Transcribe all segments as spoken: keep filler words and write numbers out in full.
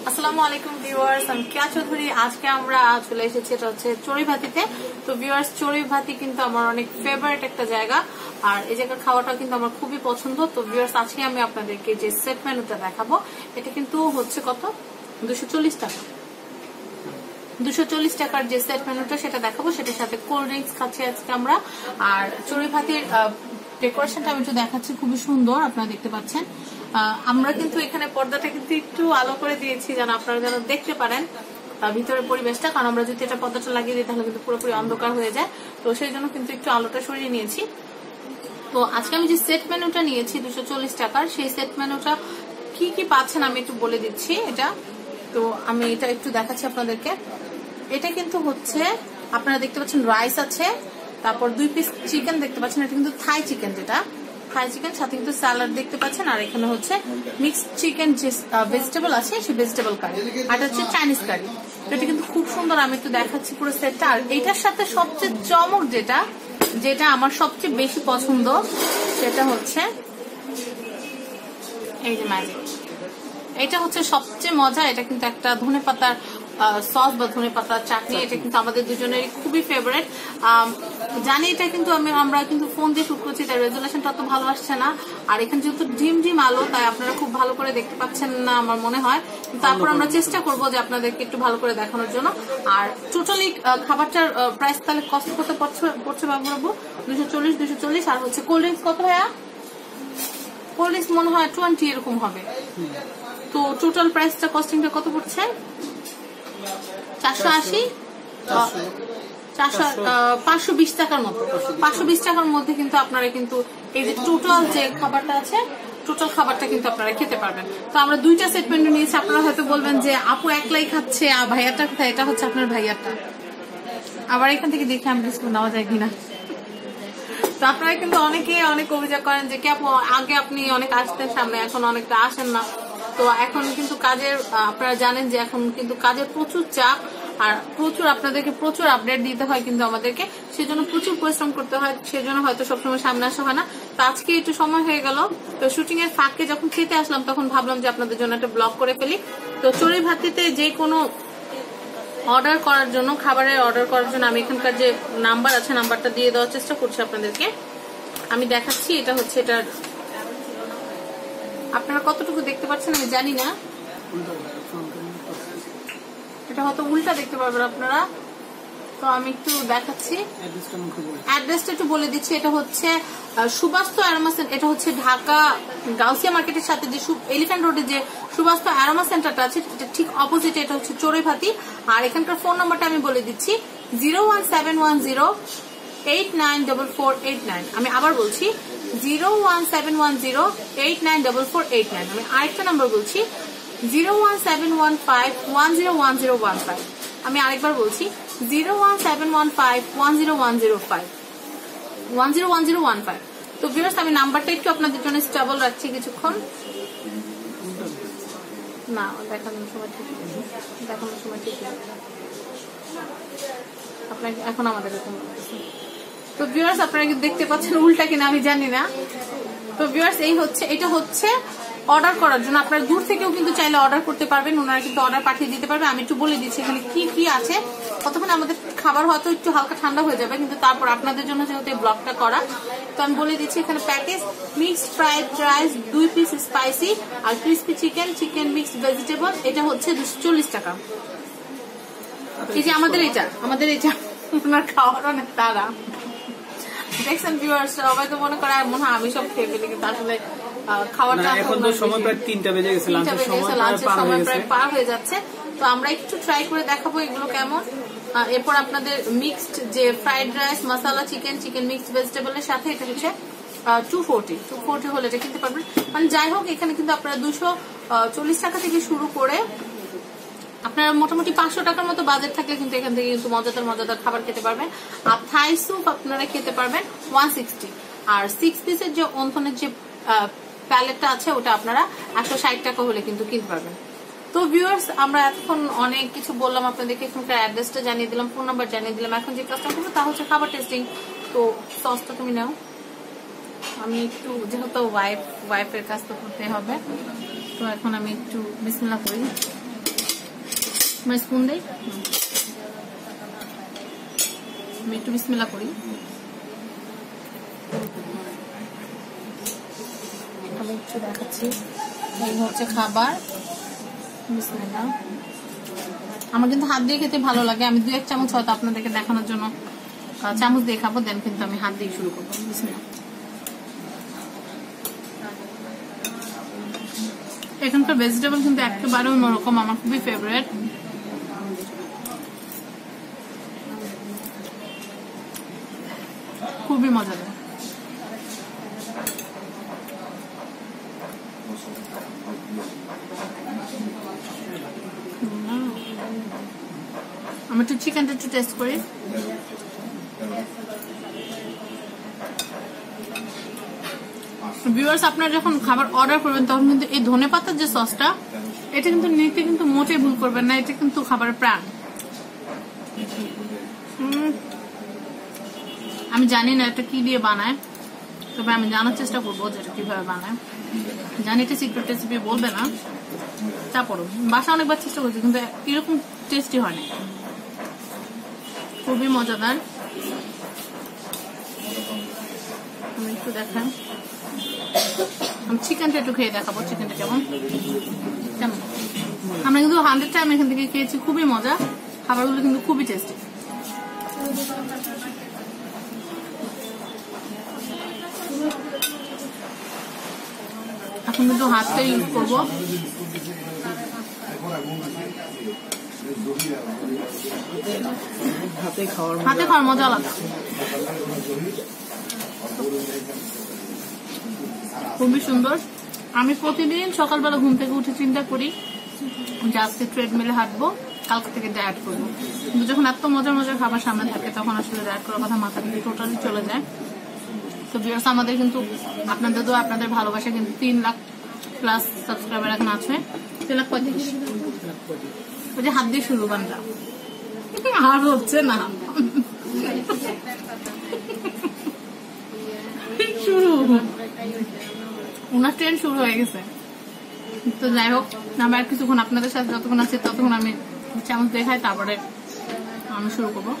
আসসালামু আলাইকুম ভিউয়ার্স, আমি কেয়া চৌধুরী। আজকে আমরা চলে এসেছি, এটা হচ্ছে চড়ুইভাতিতে। তো ভিউয়ার্স, চড়ুইভাতি কিন্তু আমার অনেক ফেভারিট একটা জায়গা, আর এই জায়গার খাওয়াটা কিন্তু আমার খুবই পছন্দ। তো ভিউয়ার্স, আজকে আমি আপনাদেরকে যে সেট মেনুটা দেখাবো, এটা কিন্তু হচ্ছে কত, দুশো চল্লিশ টাকা। দুশো চল্লিশ টাকার যে সেট মেনুটা সেটা দেখাবো, সেটার সাথে কোল্ড ড্রিঙ্কস খাচ্ছি আজকে আমরা। আর চড়ুইভাতির ডেকোরেশনটা আমি একটু দেখাচ্ছি, খুবই সুন্দর, আপনারা দেখতে পাচ্ছেন। আমরা কিন্তু এখানে পর্দাটা কিন্তু একটু আলো করে দিয়েছি, যেন আপনারা যেন দেখতে পারেন ভিতরের পরিবেশটা, কারণ আমরা যদি এটা পর্দাটা লাগিয়ে দিই তাহলে কিন্তু পুরোপুরি অন্ধকার হয়ে যায়। তো সেই জন্য কিন্তু একটু আলোটা সরিয়ে নিয়েছি। তো আজকে আমি যে সেট মেনুটা নিয়েছি দুশো চল্লিশ টাকার, সেই সেট মেনুটা কি কি পাচ্ছেন আমি একটু বলে দিচ্ছি। এটা তো আমি এটা একটু দেখাচ্ছি আপনাদেরকে। এটা কিন্তু হচ্ছে আপনারা দেখতে পাচ্ছেন রাইস আছে, তারপর দুই পিস চিকেন দেখতে পাচ্ছেন, এটা কিন্তু থাই চিকেন, যেটা থাই চিকেন, সাথে কিন্তু স্যালাড দেখতে পাচ্ছেন, আর এখানে হচ্ছে মিক্সড চিকেন যে ভেজিটেবল আছে সেই ভেজিটেবল কারি, আর এটা হচ্ছে চাইনিজ কারি। এটা কিন্তু খুব সুন্দর, আমি একটু দেখাচ্ছি পুরো সেটটা। আর এইটার সাথে সবচেয়ে চমক যেটা যেটা আমার সবচেয়ে বেশি পছন্দ, সেটা হচ্ছে এই যে ম্যাজিক। এটা হচ্ছে সবচেয়ে মজা। এটা কিন্তু একটা ধনেপাতার সস বা ধনেপাতার চাটনি, এটা কিন্তু আমাদের দুজনেরই খুবই ফেভারিট। জানি এটা কিন্তু আমি আমরা কিন্তু ফোন দিয়ে শুট করছি, তাই রেজুলেশনটা অত ভালো আসছে না। আর এখানে যেহেতু ঢিম ঢিম আলো, তাই আপনারা খুব ভালো করে দেখতে পাচ্ছেন না আমার মনে হয়। তারপর আমরা চেষ্টা করবো যে আপনাদেরকে একটু ভালো করে দেখানোর জন্য। আর টোটালি খাবারটার প্রাইস তাহলে কত কত পড়ছে বাবু? দুশো চল্লিশ দুশো চল্লিশ আর হচ্ছে কোল্ড ড্রিঙ্কস কত ভাইয়া? কোল্ড ড্রিঙ্কস মনে হয় টোয়েন্টি এরকম হবে। তো টোটাল প্রাইসটা কস্টিংটা কত পড়ছে? চারশো আশি চারশো পাঁচশো বিশ টাকার মতো। পাঁচশো বিশ টাকার মধ্যে কিন্তু আপনারা কিন্তু এই যে টোটাল যে খাবারটা আছে, টোটাল খাবারটা কিন্তু আপনারা খেতে পারবেন। তো আমরা দুইটা সেট মেনু নিয়েছি। আপনারা হয়তো বলবেন যে আপু একলাই খাচ্ছে, আর ভাইয়ারটা কোথায়? এটা হচ্ছে আপনার ভাইয়ারটা। আবার এখান থেকে দেখে আমি ডিসকাউন্ট নেওয়া যায় কিনা। তো আপনারা কিন্তু অনেকে অনেক অভিযোগ করেন যে আপু আগে আপনি অনেক আসতেন সামনে, এখন অনেকটা আসেন না। তো এখন কিন্তু কাজের, আপনারা জানেন যে এখন কিন্তু কাজের প্রচুর চাপ, আর প্রচুর আপনাদেরকে প্রচুর আপডেট দিতে হয় কিন্তু আমাদেরকে, সেজন্য প্রচুর পরিশ্রম করতে হয়, সেজন্য হয়তো সবসময় সামনে আসা হয় না। তো আজকে একটু সময় হয়ে গেল, তো শুটিং এর ফাঁকে যখন খেতে আসলাম তখন ভাবলাম যে আপনাদের জন্য একটা ব্লগ করে ফেলি। তো চড়ুইভাতিতে যে কোনো অর্ডার করার জন্য, খাবারের অর্ডার করার জন্য আমি এখানকার যে নাম্বার আছে নাম্বারটা দিয়ে দেওয়ার চেষ্টা করছি আপনাদেরকে। আমি দেখাচ্ছি, এটা হচ্ছে এটার, আপনারা কতটুকু দেখতে পাচ্ছেন আমি জানি না, এটা হয়তো উল্টা দেখতে পারবেন আপনারা। তো আমি একটু দেখাচ্ছি, অ্যাড্রেসটা একটু বলে দিচ্ছি। এটা হচ্ছে সুবাস্তু অ্যারোমা সেন্টার, এটা হচ্ছে ঢাকা গাউসিয়া মার্কেটের সাথে যে এলিফ্যান্ট রোডে যে সুবাস্তু অ্যারোমা সেন্টারটা আছে, এটা ঠিক অপোজিটে, এটা হচ্ছে চড়ুইভাতি। আর এখানকার ফোন নাম্বারটা আমি বলে দিচ্ছি, zero one seven one zero eight nine double four eight nine. আমি আবার বলছি, zero one seven one zero eight nine double four eight nine. আমি আরেকটা নাম্বার বলছি, zero one seven one five one zero one zero one five. আমি আরেকবার বলছি, zero one seven one five one zero one zero five one zero one zero one five. তো viewers, আমি নাম্বারটা একটু আপনাদের জন্য স্টেবল রাখছি কিছুক্ষণ। না, দেখানোর সময় ঠিক দেখানোর সময় ঠিক আপনাকে এখন আমাদের এরকম। তো ভিউয়ার্স, আপনারা কি দেখতে পাচ্ছেন উল্টা কিনা আমি জানি না। তো ভিউয়ার্স, এই হচ্ছে, এটা হচ্ছে অর্ডার করার জন্য। আপনারা দূর থেকেও কিন্তু চাইলে অর্ডার করতে পারবেন, ওনারা কিন্তু অর্ডার পাঠিয়ে দিতে পারবে। আমি একটু বলে দিচ্ছি এখানে কি কি আছে। কতক্ষণ আমাদের খাবার হয়তো একটু হালকা ঠান্ডা হয়ে যাবে, কিন্তু তারপর আপনাদের জন্য যেহেতু এই ব্লগটা করা, তো আমি বলে দিচ্ছি এখানে প্যাকেজ মিক্সড ফ্রাইড রাইস দুই পিস স্পাইসি আর crispy chicken, chicken mixed vegetable, এটা হচ্ছে দুশো চল্লিশ টাকা। এই যে আমাদের এটা আমাদের এটা ওনার খাওয়ার অনেক তারা দেখছেন ভিউয়ার্স, সবাই তো মনে করে মনে হয় আমি সব খেয়ে ফেলি, কিন্তু আসলে খাওয়াটা এখন তো সময় প্রায় তিনটা বেজে গেছে, লাঞ্চের সময় প্রায় পার হয়ে যাচ্ছে। তো আমরা একটু ট্রাই করে দেখাবো এগুলো কেমন। এরপর আপনাদের মিক্সড যে ফ্রাইড রাইস মশলা চিকেন, চিকেন মিক্সড ভেজিটেবলের সাথে এটা হচ্ছে টু ফোর্টি টু ফোর্টি হলে এটা কিনতে পারবেন। মানে যাই হোক, এখানে কিন্তু আপনারা দুশো চল্লিশ টাকা থেকে শুরু করে আপনারা মোটামুটি পাঁচশো টাকার মতো বাজেট থাকলে কিন্তু এখান থেকে কিন্তু মজাদার মজাদার খাবার খেতে পারবেন। আর থাই স্যুপ আপনারা খেতে পারবেন ওয়ান সিক্সটি, আর সিক্স পিসের যে অন্থনের যে প্যালেটটা আছে ওটা আপনারা একশো ষাট টাকা হলে কিন্তু কিনতে পারবেন। তো ভিউয়ার্স, আমরা এখন অনেক কিছু বললাম আপনাদেরকে, এখানকার অ্যাড্রেসটা জানিয়ে দিলাম, ফোন নাম্বার জানিয়ে দিলাম। এখন যে কাজটা করবো তা হচ্ছে খাবার টেস্টিং। তো সসটা তুমি নাও, আমি একটু যেহেতু ওয়াইফ ওয়াইফের কাজ তো করতে হবে, তো এখন আমি একটু বিসমিল্লাহ করি। স্পুন দেই, আমি একটু বিসমিল্লাহ করি। আমি একটু দেখাচ্ছি, এই হচ্ছে খাবার। বিসমিল্লাহ। আমার কিন্তু হাত দিয়ে খেতে ভালো লাগে, আমি দু এক চামচ হয়তো আপনাদেরকে দেখানোর জন্য চামচ দিয়ে খাবো, দেন কিন্তু আমি হাত দিয়ে শুরু করবো। বিসমিল্লাহ। এখানকার ভেজিটেবল কিন্তু একেবারে অন্যরকম, আমার খুবই ফেভারিট। খুবই মজাদার। আমি একটু চিকেনটা একটু টেস্ট করি। ভিউয়ার্স, আপনারা যখন খাবার অর্ডার করবেন তখন কিন্তু এই ধনেপাতার যে সসটা, এটা কিন্তু নিতে কিন্তু মোটেই ভুল করবেন না, এটা কিন্তু খাবারের প্রাণ। আমি জানি না এটা কি দিয়ে বানায়, তবে আমি জানার চেষ্টা করবো যে এটা কিভাবে বানায়। জানি এটা সিক্রেট রেসিপি, বলবে না, তারপরও বাসা অনেকবার চেষ্টা করছি কিন্তু এরকম টেস্টি হয় না। খুবই মজাদার। আমি একটু দেখাই, আমি চিকেনটা একটু খেয়ে দেখাবো চিকেনটা কেমন কেমন। আমরা কিন্তু হান্ড্রেড টাইম এখান থেকে খেয়েছি, খুবই মজা, খাবারগুলো কিন্তু খুবই টেস্টি। এখন কিন্তু হাতটা ইউজ করবো। হাতে খাওয়ার মজা আলাদা, খুবই সুন্দর। আমি প্রতিদিন সকালবেলা ঘুম থেকে উঠে চিন্তা করি যে আজকে ট্রেডমিলে হাঁটবো, কালকে থেকে ডায়েট করবো, কিন্তু যখন এত মজার মজার খাবার সামনে থাকে তখন আসলে ডায়েট করার কথা মাথা থেকে টোটালি চলে যায়। তো ভিউয়ার্স, আমাদের কিন্তু আপনাদের তো আপনাদের ভালোবাসা কিন্তু তিন লাখ প্লাস সাবস্ক্রাইবার এখন আছে। তিন লাখ পঁয়ত্রিশ, ওই যে হাত দিয়ে শুরু বানটা আর হচ্ছে না, শুরু ওনার ট্রেন শুরু হয়ে গেছে। তো যাই হোক, আমি আর কিছুক্ষণ আপনাদের সাথে যতক্ষণ আছে ততক্ষণ আমি চামচ দেখাই, তারপরে আমি শুরু করবো।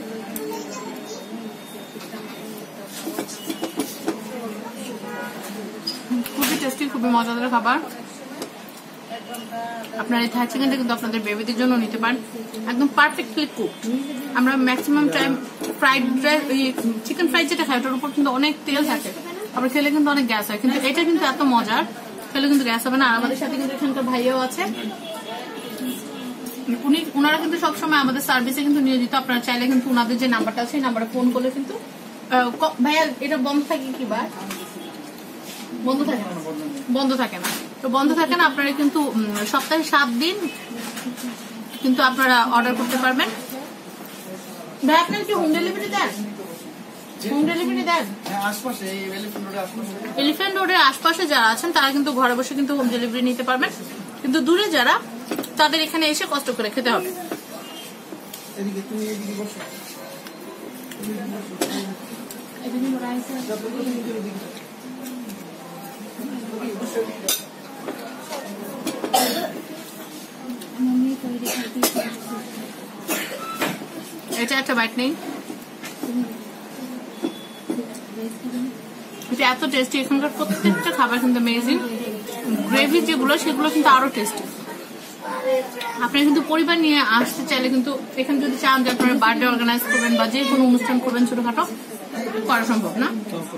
খুবই টেস্টি, খুবই মজাদার খাবার। আপনার এই থাই চিকেনটা কিন্তু আপনাদের বেবিদের জন্য নিতে পারেন, একদম পারফেক্টলি কুক। আমরা maximum time fried rice, chicken fried যেটা খাই ওটার উপর কিন্তু অনেক তেল থাকে, আবার খেলে কিন্তু অনেক গ্যাস হয়, কিন্তু এটা কিন্তু এত মজার, খেলে কিন্তু গ্যাস হবে না। আর আমাদের সাথে কিন্তু এখানকার ভাইয়াও আছে, উনি ওনারা কিন্তু সবসময় আমাদের সার্ভিসে কিন্তু নিয়োজিত। আপনারা চাইলে কিন্তু ওনাদের যে নাম্বারটা আছে সেই নাম্বারে ফোন করলে কিন্তু ভাইয়া এটা বন্ধ থাকে কি বার বন্ধ থাকে না, বন্ধ থাকে না তো বন্ধ থাকে না আপনারা কিন্তু সপ্তাহে সাত দিন কিন্তু আপনারা অর্ডার করতে পারবেন। ভাই আপনারা কি হোম ডেলিভারি দেন? হোম ডেলিভারি দেন আশপাশে, এলিফ্যান্ট রোডের আশপাশে যারা আছেন তারা কিন্তু ঘরে বসে কিন্তু হোম ডেলিভারি নিতে পারবেন, কিন্তু দূরে যারা তাদের এখানে এসে কষ্ট করে খেতে হবে। এটা একটা বাইট নেই, এটা এত টেস্টি। এখানকার প্রত্যেকটা খাবার কিন্তু অ্যামেজিং। গ্রেভি যেগুলো সেগুলো কিন্তু আরো টেস্টি। আপনি কিন্তু পরিবার নিয়ে আসতে চাইলে কিন্তু এখানে যদি চান যে আপনারা বার্থডে অর্গানাইজ করবেন বা যে কোনো অনুষ্ঠান করবেন ছোটখাটো, করা সম্ভব না।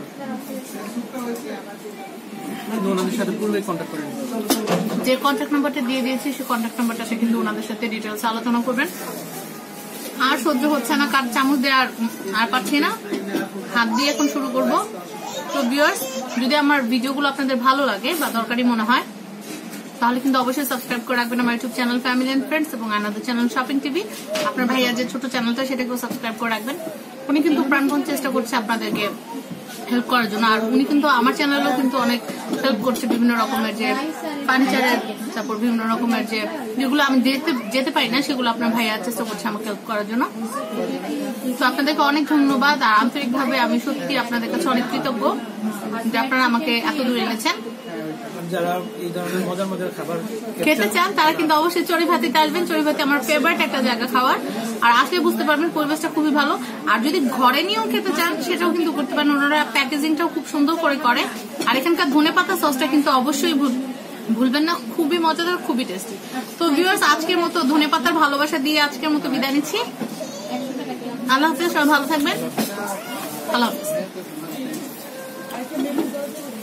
যে কন্ট্যাক্ট নাম্বারটা দিয়ে দিয়েছি সেই কন্ট্যাক্ট নাম্বারটাতে কিন্তু ওনাদের সাথে ডিটেলস আলোচনা করবেন। আর সহ্য হচ্ছে না, কার চামচ দিয়ে আর আর পাচ্ছি না, হাত দিয়ে এখন শুরু করব। তো ভিউয়ার্স, যদি আমার ভিডিওগুলো আপনাদের ভালো লাগে বা দরকারি মনে হয় তাহলে কিন্তু অবশ্যই সাবস্ক্রাইব করে রাখবেন আমার YouTube channel family and friends এবং আনাদার চ্যানেল শপিং টিভি। আপনার ভাইয়া যে ছোট চ্যানেলটা সেটাকেও সাবস্ক্রাইব করে রাখবেন। উনি কিন্তু প্রাণপণ চেষ্টা করছে আপনাদেরকে হেল্প করার জন্য, আর উনি কিন্তু আমার চ্যানেলেও কিন্তু অনেক হেল্প করছে বিভিন্ন রকমের যে ফার্নিচারের, তারপর বিভিন্ন রকমের যে যেগুলো আমি দেখতে যেতে পারি না সেগুলো আপনার ভাইয়া চেষ্টা করছে আমাকে হেল্প করার জন্য। তো আপনাদেরকে অনেক ধন্যবাদ, আর আন্তরিকভাবে আমি সত্যি আপনাদের কাছে অনেক কৃতজ্ঞ যে আপনারা আমাকে এত দূর এনেছেন। যারা এই ধরনের মজার মজার খাবার খেতে চান তারা কিন্তু অবশ্যই চড়ুইভাতিতে আসবেন। চড়ুইভাতি আমার ফেভারিট একটা জায়গা খাওয়ার, আর আসলে বুঝতে পারবেন পরিবেশটা খুবই ভালো। আর যদি ঘরে নিয়েও খেতে চান সেটাও কিন্তু করতে পারেন, ওনারা প্যাকেজিংটাও খুব সুন্দর করে করে। আর এখানকার ধনেপাতা সসটা কিন্তু অবশ্যই ভুলবেন না, খুবই মজাদার, খুবই টেস্টি। তো ভিউয়ার্স, আজকের মতো ধনেপাতার ভালোবাসা দিয়ে আজকের মতো বিদায় নিচ্ছি। আল্লাহ হাফেজ, সবাই ভালো থাকবেন। আল্লাহ হাফেজ।